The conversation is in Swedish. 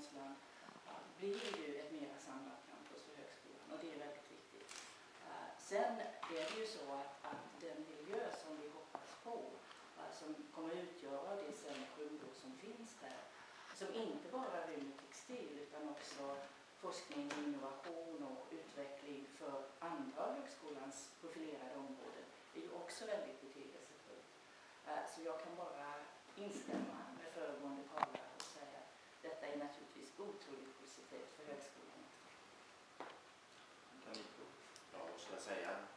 känslan blir ju ett mer samlat campus för högskolan och det är väldigt viktigt. Sen är det ju så att den miljö som vi hoppas på, som kommer utgöra det centrum som finns där, som inte bara rymmer textil utan också forskning, innovation och utveckling för andra av högskolans profilerade områden, är ju också väldigt betydelsefullt. Så jag kan bara instämma med föregående talare och säga att detta är naturligtvis otroligt positivt för högskolan. Ja, vad ska jag säga?